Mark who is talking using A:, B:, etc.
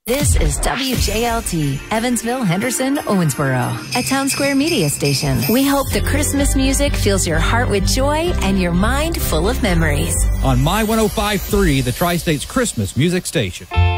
A: This is WJLT, Evansville, Henderson, Owensboro, a Townsquare media station. We hope the Christmas music fills your heart with joy and your mind full of memories.
B: On My 105.3, the Tri-State's Christmas music station.